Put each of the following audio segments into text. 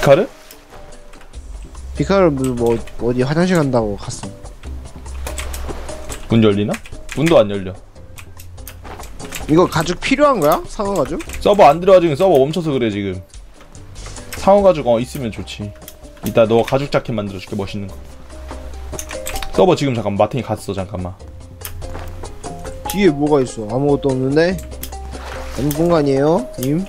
피카르? 피카를 뭐 어디 화장실 간다고 갔어. 문 열리나? 문도 안 열려. 이거 가죽 필요한 거야? 상어 가죽? 서버 안 들어가 지금. 서버 멈춰서 그래 지금. 상어 가죽 있으면 좋지. 이따 너 가죽 자켓 만들어줄게. 멋있는 거. 서버 지금 잠깐 마탱이 갔어. 잠깐만. 뒤에 뭐가 있어? 아무것도 없는데? 아무 공간이에요? 님?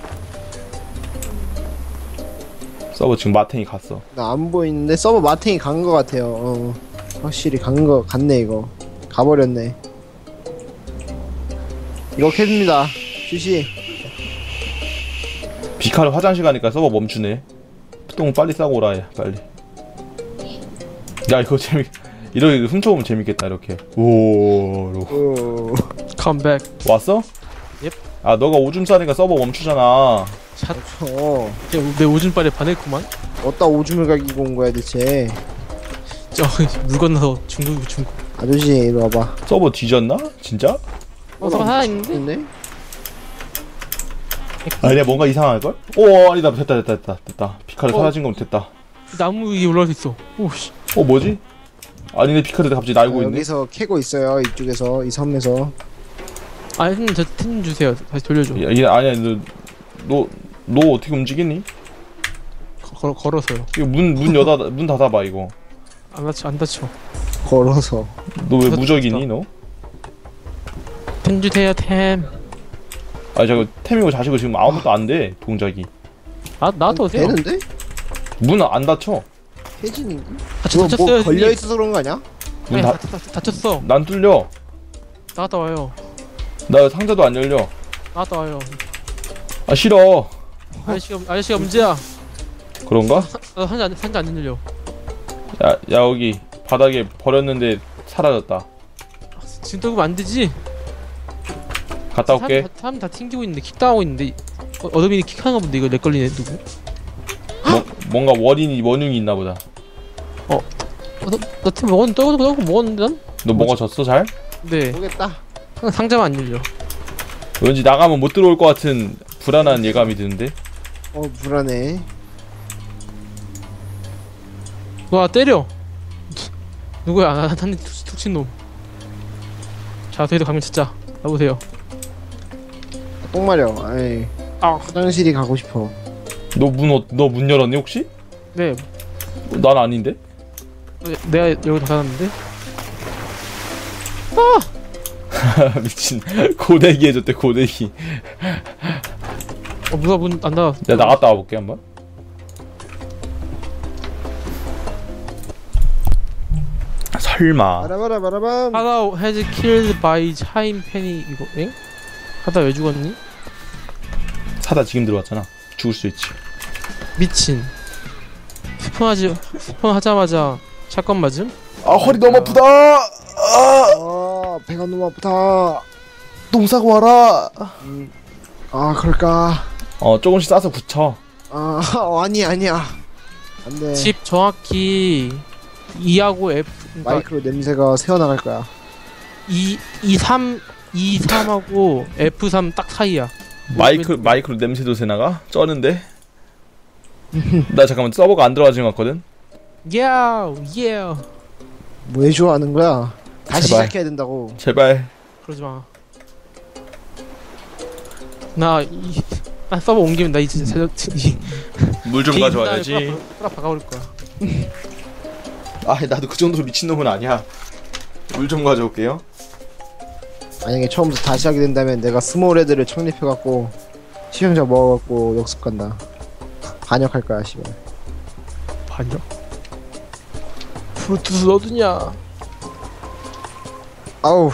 서버 지금 마탱이 갔어. 나 안 보이는데 서버 마탱이 간 거 같아요. 확실히 간 거 같네 이거. 가버렸네. 이거 캡니다. 주시. 피카르 화장실 가니까 서버 멈추네. 똥 빨리 싸고 오라 해. 빨리. 야 이거 이렇게 훔쳐보면 재밌겠다. 이렇게. 오. 오. 컴백. 왔어? 옙. 아 너가 오줌 싸니까 서버 멈추잖아. 샷. 저 내 오줌빨에 반했구만. 어디다 오줌을 갈기고 온 거야 대체? 저 물 건너서 중국. 아저씨 이리 와봐. 서버 뒤졌나? 진짜? 서버 하나 있는데? 있네? 아니야 뭔가 이상할걸? 오 아니다. 됐다. 피카르 사라진 거면 됐다. 나무 위에 올라갈 수 있어. 오씨. 뭐지? 아니네. 피카르 갑자기 날고 있네. 여기서 캐고 있어요. 이쪽에서 이 섬에서. 아 형님 저 템 주세요. 다시 돌려줘. 야, 아니야 너 어떻게 움직이니? 걸어서요. 이거 문 닫아봐 이거. 안 다쳐. 걸어서. 너 왜 무적이니 너? 템 주세요 템. 아니 저거 템이고 자시고 지금 아무것도 안 돼. 동작이. 나도 오세요. 되는데? 문 안 닫혀. 혜진인가? 다쳤어요. 뭐 걸려 있어서 그런 거 아니야? 문 아니, 닫. 다쳤어. 난 뚫려. 나갔다 와요. 나 상자도 안 열려. 나갔다 와요. 아 싫어. 아저씨가 문제야. 그런가? 상자 안 열려. 야 여기 바닥에 버렸는데 사라졌다. 지금 떨구면 안 되지. 갔다 올게. 사람 다 튕기고 있는데 킥 당하고 있는데 어드민이 킥하는 거 본데 이거 렉 걸리네 누구? 뭔가 원흉이 있나 보다. 나팀 먹었는데 난? 너 먹어졌어 잘? 네. 모르겠다. 상자만 안 열려. 왠지 나가면 못 들어올 것 같은 불안한 예감이 드는데. 불안해. 와 때려. 누구야? 한대 툭 친 놈. 자, 저희도 가면 진짜 나보세요. 똥 마려. 아이. 화장실이 가고 싶어. 너 문 열었니 혹시? 네. 난 아닌데? 내가 여기 닫았는데. 미친. 고데기 해줬대 고데기. 누가 문 안 닫았어. 내가 나갔다 와볼게 한번. 설마. 바라바라바라밤. 하다 has killed by 차임 팬이 이거 엥? 하다 왜 죽었니? 사다 지금 들어왔잖아. 죽을 수 있지. 미친. 스폰하자마자 샷건 맞음? 아 허리 너무 아프다. 배가 너무 아프다. 똥 싸고 와라. 그럴까? 조금씩 싸서 붙여. 아니야. 안 돼. 집 정확히 2하고 F 그러니까 마이크로 냄새가 새어나갈 거야. 23하고 F3 딱 사이야. 마이크로 냄새도 새나가? 쩌는데? 나 잠깐만 서버가 안 들어가진 것 같거든? Yeah. 뭐 해줘하는 거야? 다시 제발. 시작해야 된다고. 제발. 그러지 마. 나 서버 옮기면 나 이제 물 좀 가져와야지. 뿌라 박아버릴 거야. 아 나도 그 정도로 미친놈은 아니야. 물 좀 가져올게요. 만약에 처음부터 다시 하게 된다면 내가 스몰 헤드를 창립해갖고 시청자 모아갖고 역습 간다. 반역할 거야 씨발. 반역? 브루투스 어디냐? 아우.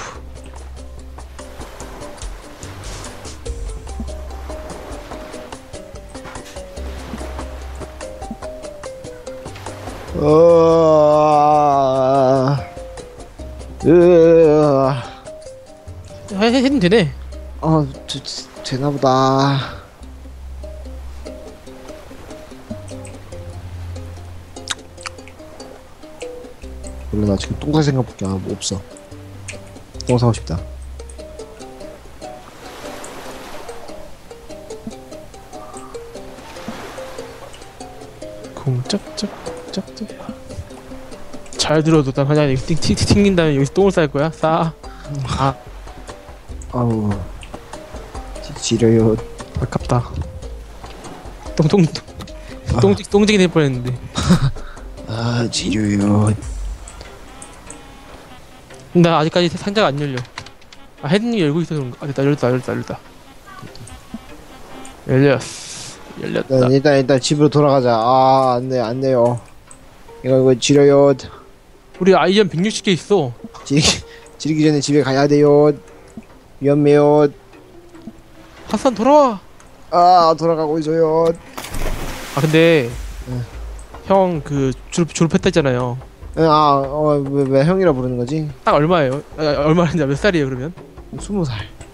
해도 되네. 되나보다. 몰라 나 지금 똥 살 생각밖에 없어. 똥 사고 싶다. 쿵짝짝짝짝. 잘 들어도 난 그냥 여기 튕긴 다음에 여기서 똥을 쌀 거야. 싸. 아 아우 지려요. 아깝다. 똥쟁이 될 뻔했는데. 아 지려요. 나 아직까지 상자가 안 열려. 아 헤드님이 열고 있어서 그런가? 아 됐다 열렸다. 열렸다. 일단 집으로 돌아가자. 아 안돼요. 이거 지려요. 우리 아이언 160개 있어. 지르기 전에 집에 가야 돼요. 위험해요. 하산 돌아와. 아 돌아가고 있어요. 아 근데 응. 형 그 졸업했다 했잖아요. 왜 형이라 부르는 거지? 딱 얼마예요? 얼마인지 몇 살이에요 그러면? 20살.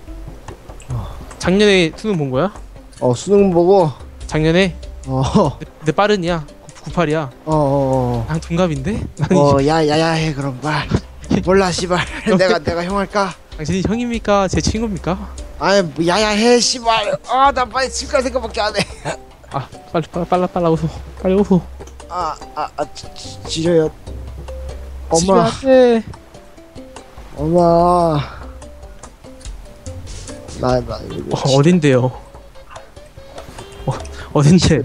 작년에 수능 본 거야? 수능 보고 작년에? 내 빠른이야. 98이야. 난 동갑인데? 야야야해 그럼 말. 몰라 씨발. 내가 형 할까? 당신이 형입니까? 제 친구입니까? 아이 뭐 야야해 씨발. 나 빨리 집 갈 생각밖에 안 해. 아 빨라 웃어. 빨리 웃어. 지려요. 집에 엄마. 안 돼. 엄마. 나 이거. 어딘데요? 어딘데?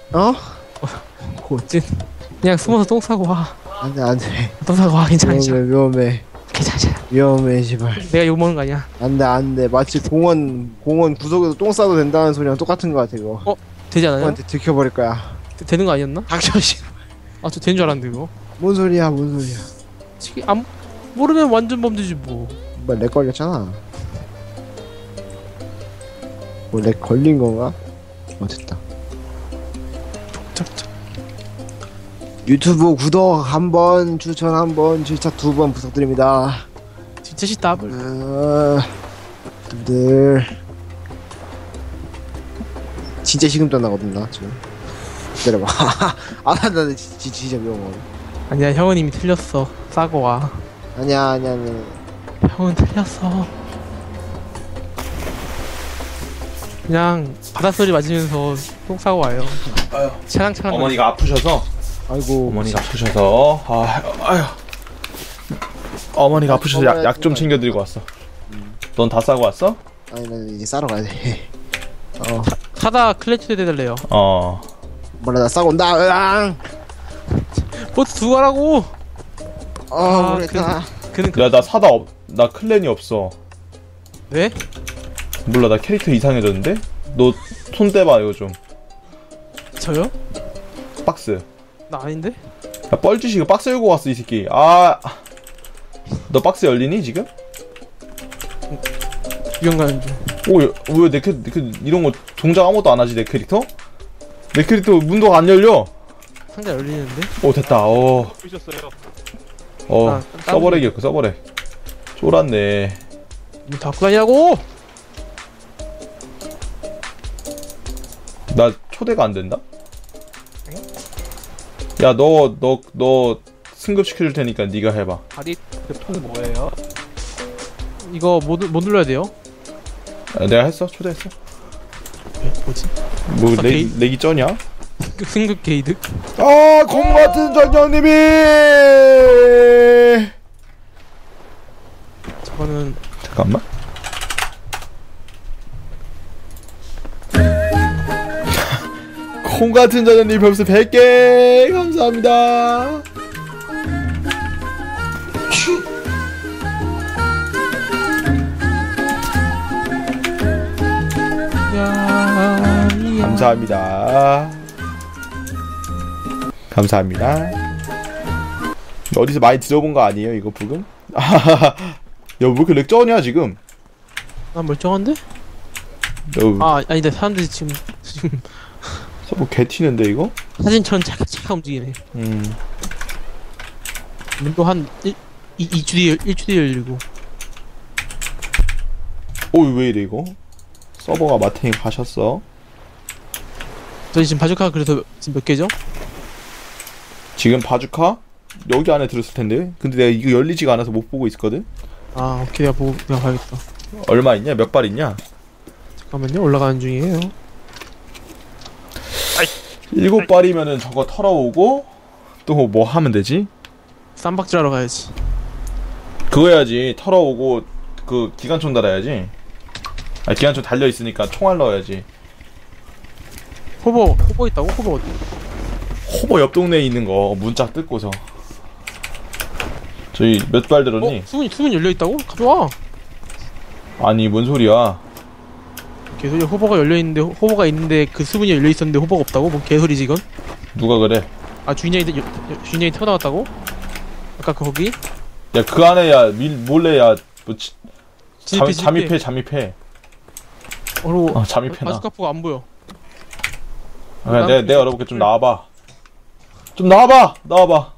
어딘? 그냥 숨어서 똥 싸고 와. 안돼. 똥 싸고 와. 괜찮아. 위험해. 괜찮아. 위험해 씨발. 내가 욕 먹는 거 아니야? 안돼. 마치 공원 구석에서 똥 싸도 된다는 소리랑 똑같은 거 같아 이거. 되지 않아요? 형한테 들켜버릴 거야. 되는 거 아니었나? 닥쳐 씨. 저 되는 줄 알았는데 이거. 뭔 소리야? 지금 모르면 완전 범죄지 뭐. 렉 걸렸잖아. 렉 걸린 건가? 됐다. 짝짝. 유튜브 구독 한번, 추천 한번, 질차 2번 부탁드립니다. 진짜 더블. 들 진짜 식은땀 나거든 나 지금. 기다려봐. 나 진짜 위험하거든. 아니야 형은 이미 틀렸어. 싸고 와. 아니야. 형은 틀렸어. 그냥 바닷소리 맞으면서 똥 싸고 와요. 차랑차랑. 어머니가 아프셔서. 아이고. 어머니가 아프셔서. 어머니가 아프셔서 약 좀 챙겨드리고 왔어. 넌 다 싸고 왔어? 아니 나 이제 싸러 가야 돼. 사다 클래치 해달래요. 몰라 나 싸고 온다. 으앙. 보트 두고 가라고. 모르겠다. 그는 야 나 나 클랜이 없어. 왜? 몰라 나 캐릭터 이상해졌는데? 너 손 떼봐 이거 좀. 저요? 박스. 나 아닌데? 야 뻘짓이 이거 박스 열고 왔어 이 새끼. 너 박스 열리니 지금? 유형 가는 중. 왜 내 이런 거 동작 아무것도 안 하지 내 캐릭터? 내 캐릭터 문도가 안 열려. 상자 열리는데? 됐다. 보셨어요? 서버렉이었고 서버렉. 쫄았네. 문 닫고 다니라고! 나 초대가 안 된다. 야 너 승급 시켜줄 테니까 네가 해봐. 다리 그 통 뭐예요? 이거 뭐 눌러야 돼요? 내가 했어 초대했어. 뭐지? 뭐 게이? 렉이 쩌냐? 승급 게이드? 공 같은 전장님이. 저거는 잠깐만. 콩 같은 전장님 별수 100개 감사합니다. 감사합니다. 감사합니다. 어디서 많이 들어본 거 아니에요 이거 부금? 야 왜 이렇게 렉 쩌냐 지금? 난 멀쩡한데? 아니다 사람들이 지금 서버 개 튀는데 이거? 사진처럼 착착 움직이네. 문도 한 2주 뒤에 1주 뒤에 열리고. 왜 이래 이거? 서버가 마탱이 가셨어. 저희 지금 바주카 그래서 지금 몇 개죠? 지금 바주카? 여기 안에 들었을 텐데. 근데 내가 이거 열리지가 않아서 못 보고 있었거든. 오케이 내가 봐야겠다. 얼마 있냐? 몇 발 있냐? 잠깐만요 올라가는 중이에요. 7발이면은 저거 털어오고 또 뭐 하면 되지? 쌈박질하러 가야지. 그거 해야지. 털어오고 그 기관총 달아야지. 아 기관총 달려있으니까 총알 넣어야지. 호버 있다고? 호버 어디? 호버 옆 동네에 있는 거 문짝 뜯고서. 저희 몇 발 들었니? 수문 열려 있다고? 가져와. 아니 뭔 소리야. 개소리. 호버가 있는데 그 수문이 열려 있었는데 호버가 없다고? 뭐 개소리지 이건? 누가 그래? 아 주인장이 태워 나왔다고? 아까 거기? 야 그 안에 야 몰래 야 뭐 진입해. 잠입해. 어로. 잠입해놔. 바스카프가 안 보여. 그냥 내가 열어볼게. 좀 나와봐. 나와봐.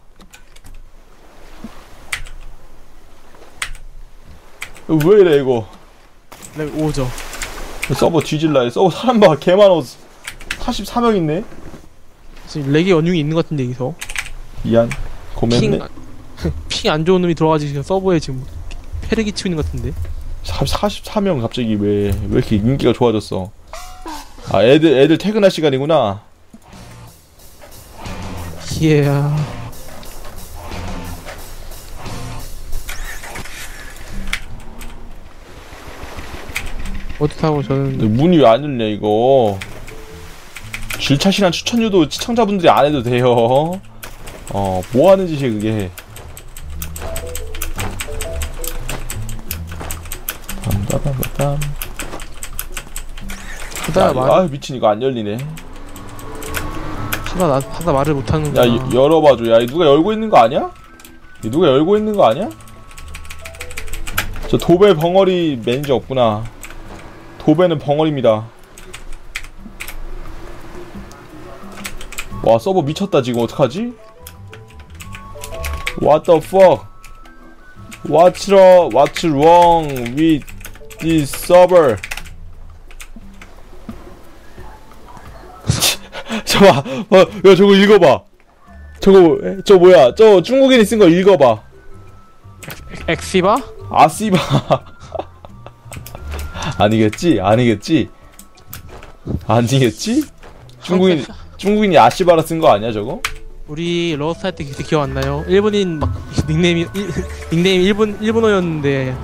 왜 이래 이거. 네, 오죠. 서버 뒤질라. 서버 사람 봐. 개 많어. 44명 있네. 지금 렉이 원흉이 있는 것 같은데 여기서. 미안. 고맙네. 핑 안 좋은 놈이 들어가지고 지금 서버에 지금 패를 끼치고 있는 것 같은데. 44명 갑자기 왜 이렇게 인기가 좋아졌어. 아 애들 퇴근할 시간이구나. 이야. 어떻다고 저는. 문이 왜 안 열려 이거. 질차신한 추천유도 시청자분들이 안 해도 돼요. 뭐 하는 짓이야 그게. 빰빰빰빰. 아 미친 이거 안 열리네. 하다 말을 못하는 야 거야. 열어봐줘. 야 누가 열고 있는 거 아니야? 누가 열고 있는 거 아니야? 저 도배 벙어리 매니저 없구나. 도배는 벙어리입니다. 와 서버 미쳤다 지금. 어떡하지? What the fuck? What's wrong with this server? 야 저거 읽어봐. 저거 뭐야? 저 중국인이 쓴 거 읽어봐. 엑시바? 아씨바. 아니겠지? 중국인이 아씨바라 쓴 거 아니야 저거? 우리 러스트 할 때 그때 기억 안 나요? 일본인 막 닉네임 일본어였는데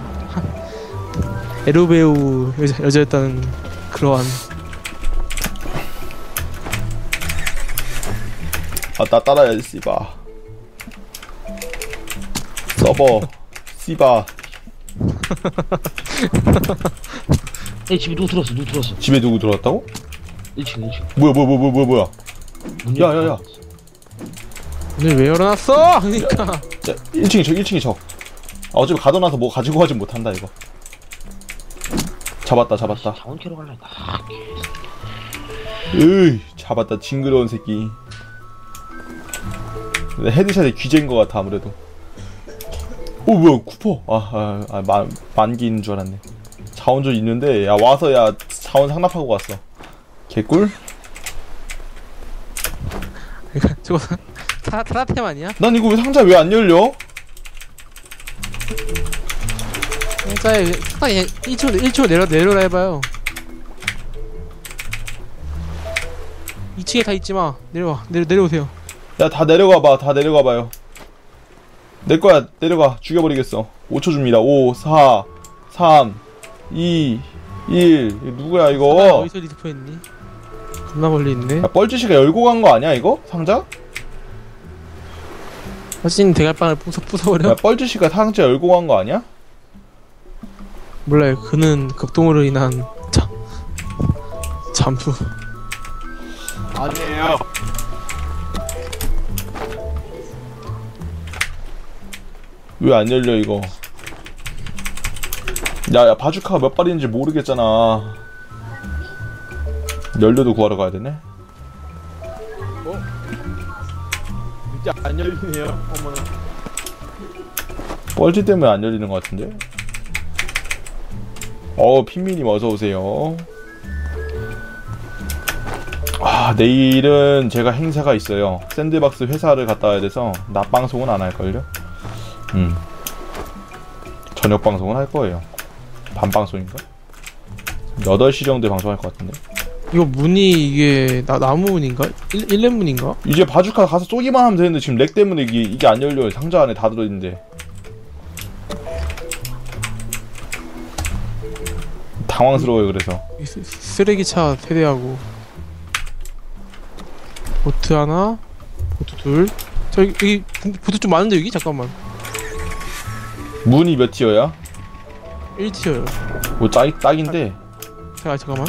에로배우 여자였다는 그러한. 나 따라야지 씨바. 서버 씨바. 집에 누구 들어왔어. 집에 누구 들어왔다고? 1층. 뭐야? 야야야. 오늘 왜 열어놨어? 그러니까. 1층이 적. 어차피 가둬놔서 뭐 가지고 가진 못한다 이거. 잡았다. 자원 캐러 갈라. 으이 잡았다. 징그러운 새끼. 근데 헤드샷이 귀재인 것 같아 아무래도. 오 뭐야 쿠퍼. 만기인 줄 알았네. 자원조 있는데 야 와서 야 자원 상납하고 갔어. 개꿀? 저거 타라템 아니야? 난 이거 왜 상자 왜 안 열려? 상자에 딱 1초 내려라 해봐요. 2층에 다 있지마. 내려오세요. 야 다 내려가봐요. 내거야 내려가. 죽여버리겠어. 5초 줍니다. 5 4 3 2 1. 누구야 이거? 어디서 리스폰했니? 겁나 멀리 있네. 야 뻘짓이가 열고 간 거 아니야 이거? 상자? 사진 대갈빵을 부숴버려. 야 뻘짓이가 상자 열고 간 거 아니야? 몰라요. 그는 급동으로 인한 잠수. 아니에요. 왜 안 열려 이거? 야 바주카가 몇 발인지 모르겠잖아. 연료도 구하러 가야 되네. 진짜 안 열리네요. 어머나. 뻘짓 때문에 안 열리는 것 같은데? 핀미님 어서오세요. 내일은 제가 행사가 있어요. 샌드박스 회사를 갔다 와야 돼서 낮 방송은 안 할걸요? 저녁 방송은 할 거예요. 밤 방송인가? 8시 정도에 방송할 것 같은데. 이거 문이 이게 나무 문인가? 일렙 문인가? 이제 바주카 가서 쏘기만 하면 되는데 지금 렉 때문에 이게 안 열려요. 상자 안에 다 들어있는데. 당황스러워요. 그래서 이 쓰레기차 세대하고 보트 하나, 보트 둘. 저 여기 보트 좀 많은데 여기? 잠깐만. 문이 몇 티어야? 1티어요. 뭐 딱인데. 잠깐만.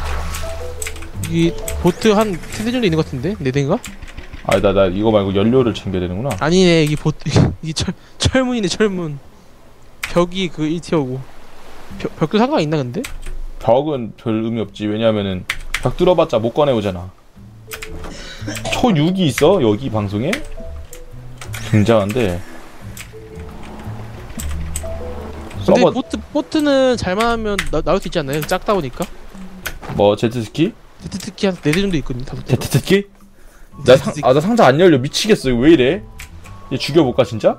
이 보트 한 3대 정도 있는 것 같은데? 4대인가? 아, 나 이거 말고 연료를 챙겨야 되는구나. 아니네, 이게 보트 이게 철문이네, 철문. 벽이 그 1티어고. 벽도 상관 있나 근데? 벽은 별 의미 없지. 왜냐면은 벽 뚫어봤자 못 꺼내오잖아. 초6이 있어? 여기 방송에? 굉장한데. 근데 서버 보트는 잘만 하면 나올 수 있지 않나요? 작다 보니까. 뭐 제트스키? 제트스키 한 4대 정도 있거든요. 5대. 제트스키? 나 상자 안 열려. 미치겠어. 이거 왜 이래? 얘 죽여볼까 진짜?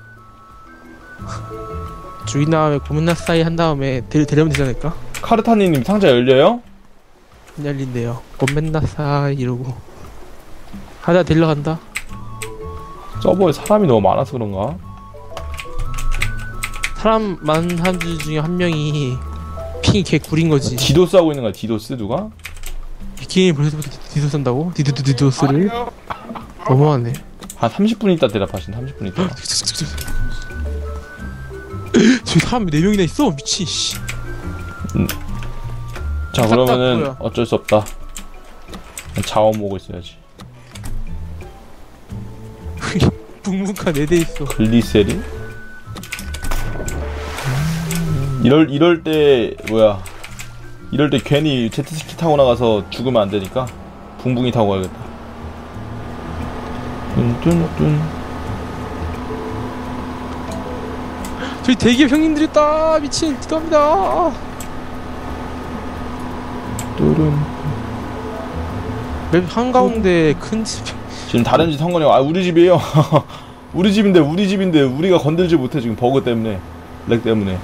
주인 다음에 고문나사이 한 다음에 데려오면 되지 않을까? 카르타니님 상자 열려요? 안 열린대요. 고문나사이 이러고. 하다 데려간다. 서버에 사람이 너무 많아서 그런가? 사람 많은 사람들 중에 한 명이 핑이 개 구린 거지. 디도스 하고 있는 거야. 디도스 누가? 비키니 벌써부터 디도스 한다고? 디도스를? 너무하네. 한 30분 있다 대답하신. 30분 있다. 저기 사람 4명이나 있어? 미친 씨. 자 그러면은 뭐야? 어쩔 수 없다. 자원 모으고 있어야지. 붕붕카 4대 있어. 글리세린? 이럴 때 뭐야? 이럴 때 괜히 제트스키 타고 나가서 죽으면 안 되니까 붕붕이 타고 가야겠다. 뚠뚠뚠. 저기 대기업 형님들 있다. 미친 기도합니다. 뚜른. 맵 한가운데 큰 집. 지금 다른 집 성건이 아 우리 집이에요. 우리 집인데 우리가 건들지 못해 지금 버그 때문에 렉 때문에.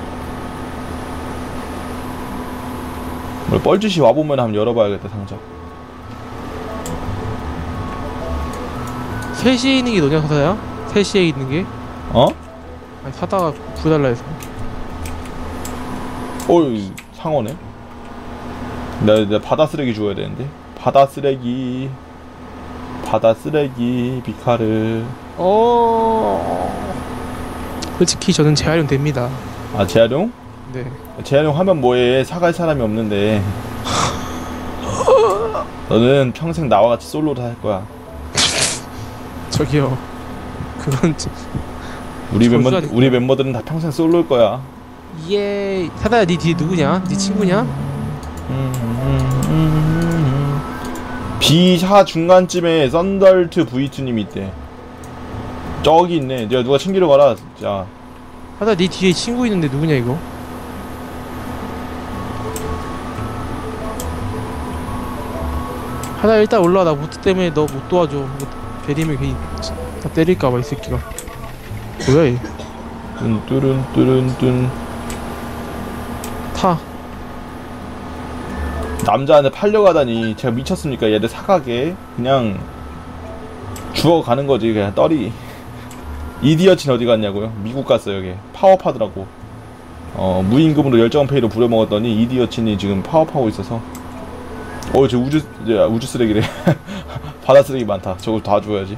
뻘짓이 와보면 한번 열어봐야겠다 상자. 3시에 있는 게 너냐 사다야? 3시에 있는 게? 어? 아니 사다가 구해달라 해서. 어이 상어네. 나 바다 쓰레기 주워야 되는데. 바다 쓰레기 비카르. 솔직히 저는 재활용 됩니다. 아 재활용? 네. 재활용 하면 뭐해. 사갈 사람이 없는데. 너는 평생 나와 같이 솔로를 할 거야. 저기요. 그건 좀. 우리 멤버들은 다 평생 솔로일 거야. 예. 사다야 니 뒤에 누구냐? 니 친구냐? B사 중간쯤에 썬덜트 V2님이 있대. 저기 있네. 내가 누가 챙기러 가라. 자. 사다야 니 뒤에 친구 있는데 누구냐 이거? 하다 일단 올라와. 나 보트 때문에 너 못 도와줘. 뭐 베리면 괜히 다 때릴까봐 이 새끼가. 뭐야 얘. 뚠 타. 남자한테 팔려가다니 제가 미쳤습니까? 얘들 사가게 그냥 죽어가는 거지. 그냥 떨이. 이디어친 어디 갔냐고요? 미국 갔어요. 여기 파업하더라고. 무임금으로 열정페이로 부려먹었더니 이디어친이 지금 파업하고 있어서. 저 우주 쓰레기래. 바다 쓰레기 많다. 저걸 다 줘야지.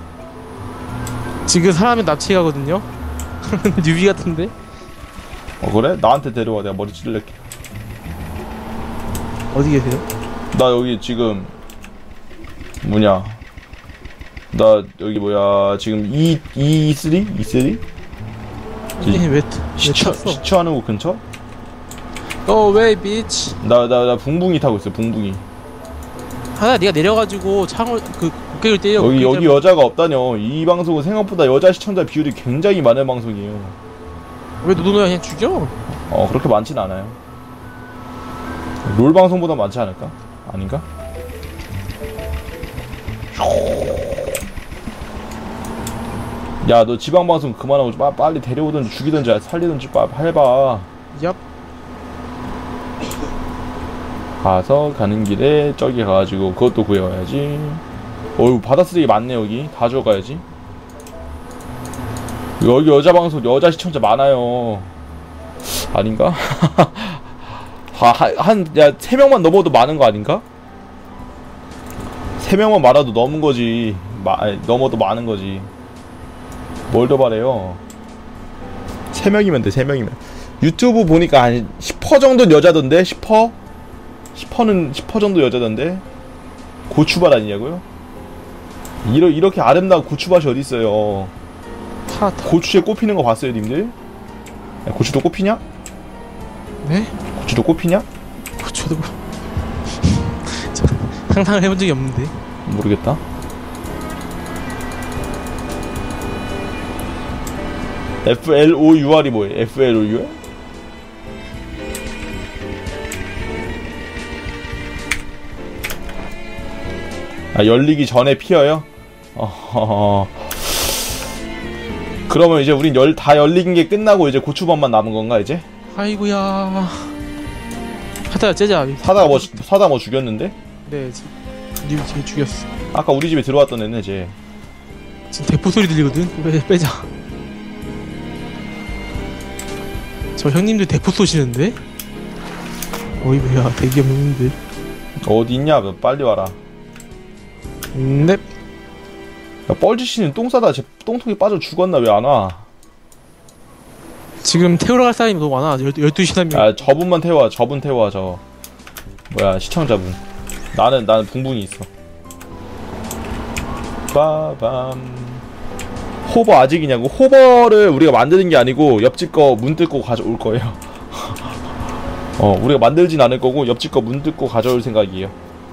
지금 사람이 납치 가거든요? 뉴비 같은데? 그래? 나한테 데려와. 내가 머리 찔러낼게. 어디 계세요? 나 여기 지금 뭐냐? 나 여기 뭐야? 지금 E3? 왜 탔어? 시추하는 곳 근처? 왜 비치? 나 붕붕이 타고 있어. 붕붕이. 하나 네가 내려가지고 창을 고개를 때려. 여기 여자가 없다뇨. 이 방송은 생각보다 여자 시청자 비율이 굉장히 많은 방송이에요. 왜 너는 그냥 죽여? 그렇게 많진 않아요. 롤 방송보다 많지 않을까? 아닌가? 야, 너 지방 방송 그만하고 빨리 데려오든지 죽이든지 살리든지 해봐. 얍. 가서 가는 길에 저기 가가지고 그것도 구해와야지. 어휴 바다 쓰레기 많네 여기. 다 주워가야지. 여기 여자 방송 여자 시청자 많아요. 아닌가? 야 3명만 넘어도 많은 거 아닌가? 3명만 말아도 넘은 거지. 넘어도 많은 거지. 뭘 더 바래요. 3명이면 돼. 3명이면. 유튜브 보니까 한 10% 정도는 여자던데. 10%? 10% 정도 여자던데. 고추밭 아니냐고요? 이렇게 아름다운 고추밭이 어딨어요. 고추에 꽃피는 거 봤어요 님들? 야, 고추도 꽃피냐? 네? 고추도 꽃피냐? 저도 상상을 해본 적이 없는데. 모르겠다. FLOUR이 뭐예요? FLOUR? 아 열리기 전에 피어요? 그러면 이제 우린 다 열린 게 끝나고 이제 고추밥만 남은 건가 이제? 아이고야. 하다가 째자. 사다 뭐 죽였는데? 네, 지금 쟤 죽였어. 아까 우리 집에 들어왔던 애네 쟤. 지금 대포 소리 들리거든. 빼자. 저 형님들 대포 쏘시는데? 어이구야, 대기업 형님들. 어디 있냐? 빨리 와라. 넵. 야, 뻘짓이는 똥 싸다 쟤 똥통에 빠져 죽었나 왜 안 와? 지금 태우러 갈 사람이 너무 많아. 12시 3명. 아 저분만 태워. 저분 태워. 저 뭐야 시청자분. 나는 붕붕이 있어. 빠밤. 호버 아직이냐고? 호버를 우리가 만드는 게 아니고 옆집 거 문 뜯고 가져올 거예요. 우리가 만들진 않을 거고 옆집 거 문 뜯고 가져올 생각이에요.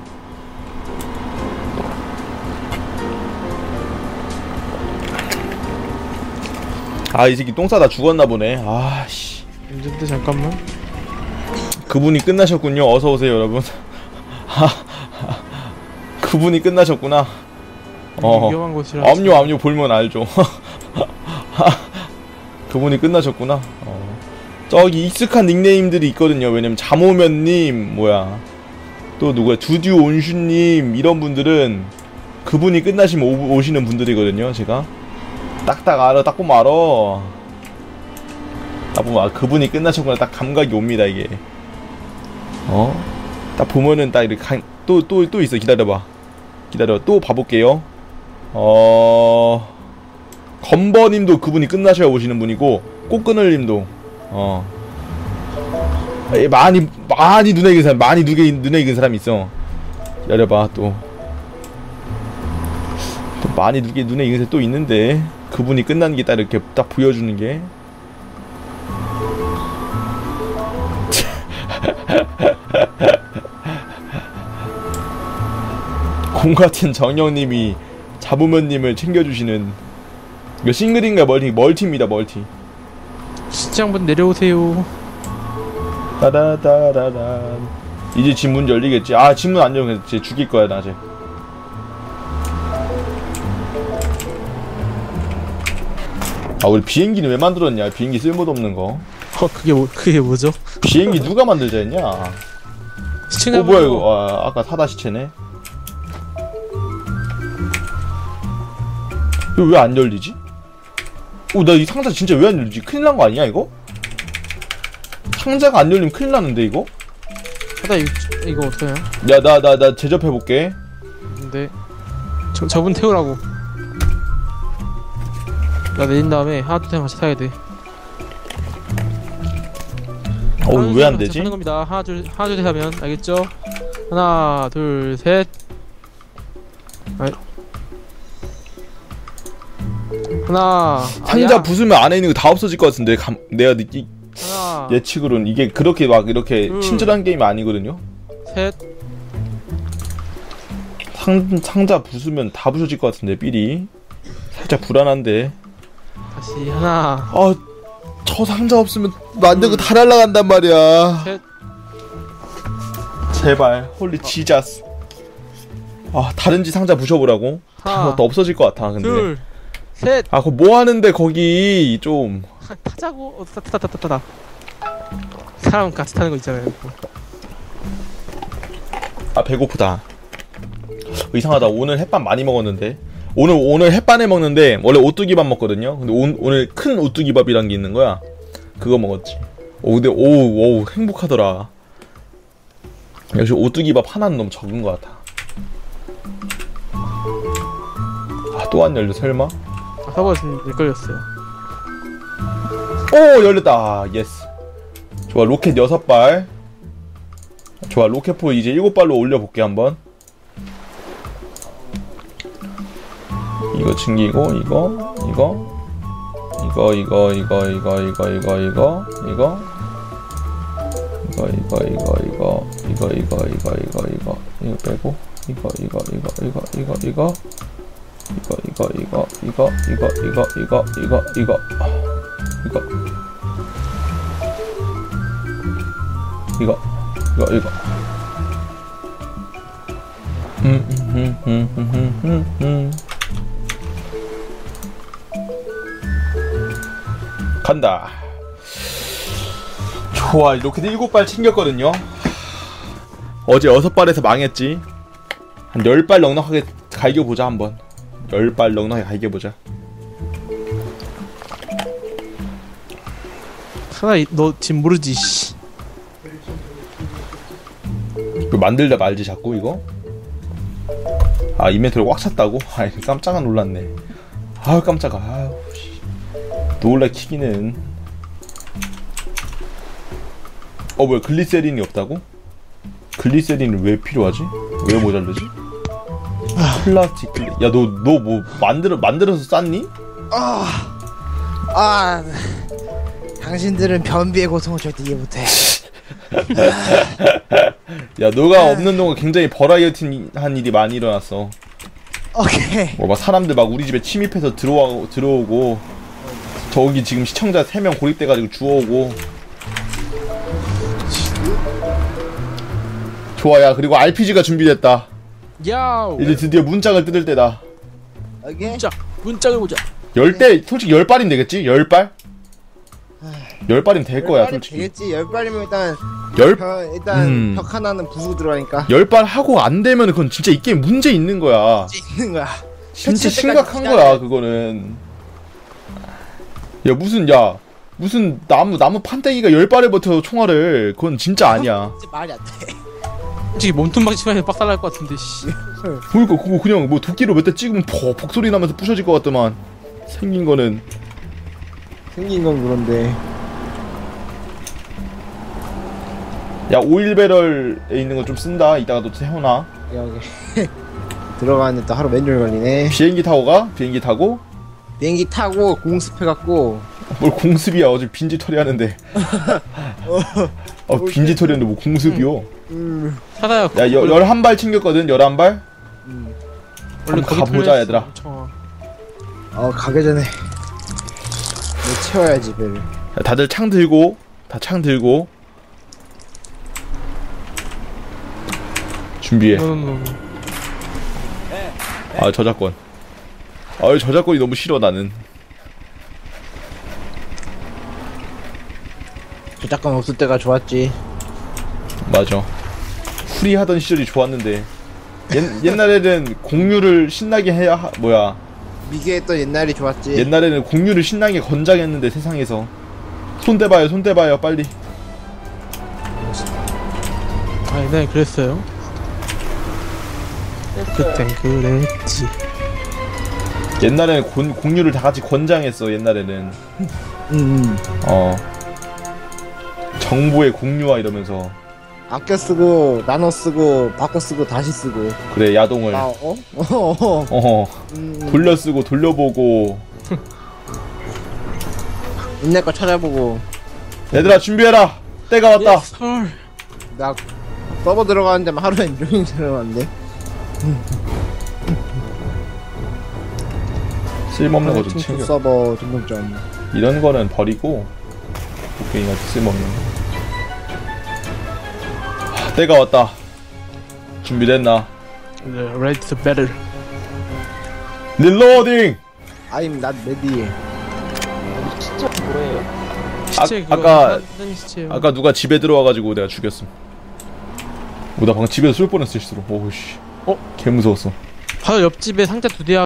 아 이 새끼 똥 싸다 죽었나 보네. 아씨. 언제인데 잠깐만. 그분이 끝나셨군요. 어서 오세요 여러분. 그분이 끝나셨구나. 위험한 곳이라. 압류 볼면 알죠. 그분이 끝나셨구나. 저기 익숙한 닉네임들이 있거든요. 왜냐면 자모면님 뭐야 또 누구야 두듀 온슈님 이런 분들은 그분이 끝나시면 오시는 분들이거든요. 제가 딱딱 알아. 딱 보면 알아. 딱 보면 그분이 끝나셨구나. 딱 감각이 옵니다 이게. 딱 보면은 딱 이렇게 또 있어. 기다려봐. 또 봐볼게요. 건버님도 그분이 끝나셔야 오시는 분이고 꽃그늘님도 많이 눈에 익은 사람 눈에 익은 사람이 있어. 기다려봐. 또 많이 눈에 익은 사람이 또 있는데 그분이 끝난 게 딱 이렇게 딱 보여주는 게 공같은 정영님이 자부면님을 챙겨주시는 이거 싱글인가 멀티입니다. 멀티. 시장분 내려오세요. 따다다다단. 이제 집 문 열리겠지. 아 집 문 안 열면 쟤 죽일 거야 나 쟤. 아 우리 비행기는 왜 만들었냐? 비행기 쓸모도 없는 거. 그게 뭐죠? 비행기 누가 만들자 했냐? 시청자. 뭐야 이거? 아까 사다 시체네. 이거 왜 안 열리지? 나 이 상자 진짜 왜 안 열리지? 큰일 난 거 아니야 이거? 상자가 안 열리면 큰일 나는데 이거? 하다 이거 어떡하냐? 야 나 제접해볼게. 근데 저분 태우라고. 나 내린 다음에 하나 둘 셋 같이 타야 돼. 왜 안 되지? 하는 겁니다. 하나 둘 셋 하면 알겠죠? 하나 둘 셋. 하나. 상자 부수면 안에 있는 거 다 없어질 것 같은데 내가 하나. 예측으로는 이게 그렇게 막 이렇게 친절한 게임이 아니거든요. 셋. 상자 부수면 다 부서질 것 같은데 삘이 살짝 불안한데. 다시 하나. 저 상자 없으면 만든 거 다 날라간단 말이야. 셋. 제발 홀리 지자스. 다른 집 상자 부셔보라고? 하나. 다 없어질 것 같아. 근데 둘. 셋. 그거 뭐 하는데 거기 좀 타자고. 타다. 사람 같이 타는 거 있잖아요. 아 배고프다. 이상하다. 오늘 햇반 많이 먹었는데. 오늘 햇반에 먹는데 원래 오뚜기밥 먹거든요. 근데 오늘 큰 오뚜기밥이란 게 있는 거야. 그거 먹었지. 근데 오우 행복하더라. 역시 오뚜기밥 하나는 너무 적은 것 같아. 아, 또 안 열려 설마? 아, 사고였으면 일 걸렸어요. 오 열렸다. 예스. 좋아 로켓 6발. 좋아 로켓포 이제 7발로 올려볼게 한번. 이거 챙기고 이거 빼고 이거 간다. 좋아 이렇게 7발 챙겼거든요. 어제 6발에서 망했지. 한 10발 넉넉하게 갈겨보자 한번. 10발 넉넉하게 갈겨보자. 사나이 너 지금 모르지 씨. 이거 만들다 말지 자꾸 이거. 아 이벤트를 꽉 찼다고? 아이 깜짝아 놀랐네. 아유 깜짝아. 아유 씨. 놀라 키기는. 뭐야 글리세린이 없다고? 글리세린은 왜 필요하지? 왜 모자르지? 플라스틱 글리. 야 너 뭐 만들어서 쌌니? 당신들은 변비의 고통을 절대 이해 못해. 야 너가 없는 동안 굉장히 버라이어티한 일이 많이 일어났어. 오케이. 막 사람들 막 우리 집에 침입해서 들어오고 저기 지금 시청자 3명 고립돼가지고 주워오고. 좋아 야 그리고 RPG가 준비됐다. 야우. 이제 드디어 문짝을 뜯을 때다. 오케이. 문짝을 보자. 10대 솔직히 10발이면 되겠지? 10발? 10발이면 될 거야 솔직히. 되겠지. 10발이면 열 벽 하나는 부수고 들어가니까 10발 하고 안 되면 그건 진짜 이 게임 문제 있는 거야. 있는 거야. 진짜 패치 심각한 때까지 거야 그거는. 야 무슨 나무 판때기가 10발을 버텨 총알을. 그건 진짜 아니야. 진짜 말이 안 돼. 솔직히 몸통박 치면 빡살 날 것 같은데 씨. 그러니까 그거 그냥 뭐 도끼로 몇 대 찍으면 복소리 나면서 부셔질 것 같더만. 생긴 거는. 생긴 건 그런데. 야 오일 배럴에 있는 거 좀 쓴다. 이따가 또 세워놔. 여기 들어가는데 또 하루 몇 년 걸리네. 비행기 타고 가? 비행기 타고? 비행기 타고 공습해갖고. 뭘 공습이야. 어제 빈지털이 하는데. 빈지털이 하는데 뭐 공습이요? 사나야. 야 11발 챙겼거든. 11발? 원래 한번 거기 가보자, 털렸어, 얘들아. 엄청. 가기 전에 이거 채워야지 배를. 야, 다들 창 들고. 다 창 들고. 준비해. 아 저작권. 저작권이 너무 싫어 나는. 저작권 없을 때가 좋았지. 맞아. 프리하던 시절이 좋았는데. 옛날에는 공유를 신나게 해야 미개했던 옛날이 좋았지. 옛날에는 공유를 신나게 권장했는데 세상에서. 손대봐요 빨리. 아 옛날에 그랬어요. 그땐 그랬지. 옛날에는 공유를 다 같이 권장했어. 옛날에는 정보의 공유와 이러면서. 아껴 쓰고 나눠 쓰고 바꿔 쓰고 다시 쓰고. 그래 야동을 돌려 쓰고 돌려보고. 옛날 거 찾아보고. 얘들아 준비해라. 때가 왔다. Yes, sir. 나 서버 들어가는데 막 하루에 종일 들어갔는데. 쓸모없는 거 좀 챙겨. 서버 등록점. 이런 거는 버리고 도끼가 쓸모없는 거. 때가 왔다. 준비됐나? Ready to battle. 릴로딩. I'm not ready. 시체 아까 시체요. 아까 누가 집에 들어와가지고 내가 죽였음. 나 방금 집에서 쏠 뻔했어 실수로. 오우씨. 개 무서웠어. 바로 옆집에 상자 2대